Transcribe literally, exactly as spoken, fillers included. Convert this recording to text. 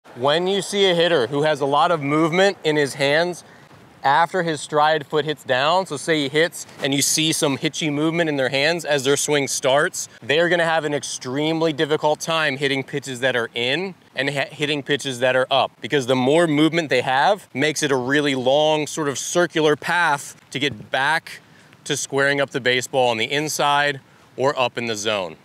When you see a hitter who has a lot of movement in his hands after his stride foot hits down, so say he hits and you see some hitchy movement in their hands as their swing starts, they're gonna have an extremely difficult time hitting pitches that are in and hitting pitches that are up, because the more movement they have makes it a really long sort of circular path to get back to squaring up the baseball on the inside or up in the zone.